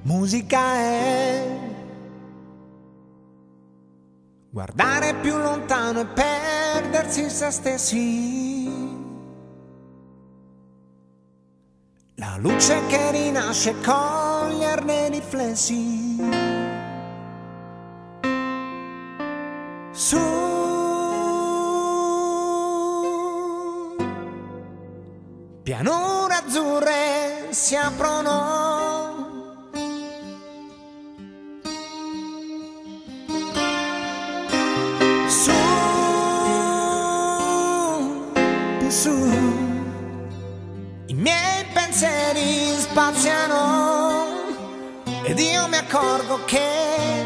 Musica è guardare più lontano e perdersi in se stessi. La luce che rinasce e coglierne i riflessi. Su pianure azzurre si aprono. Su, i miei pensieri spaziano ed io mi accorgo che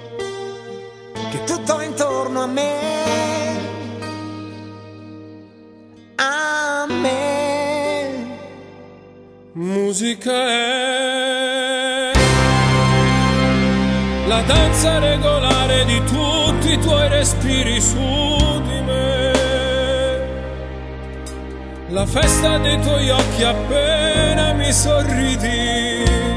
tutto intorno a me, musica è la danza regolare di tutti i tuoi respiri su di me. La festa dei tuoi occhi appena mi sorridi.